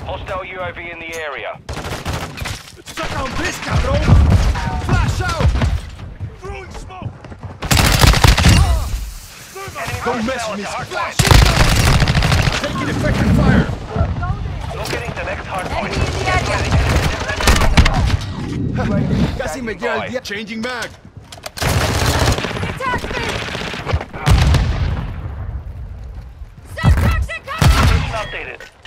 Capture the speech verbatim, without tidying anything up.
Hostile U A V in the area. Saca un this, cabrón! Flash out! Throwing smoke! Don't mess with me! Flash incoming! Taking effective fire! Locating the next hard point. Casi me lleva el día. Changing mag! Attack me! Stop toxic cover! Updated.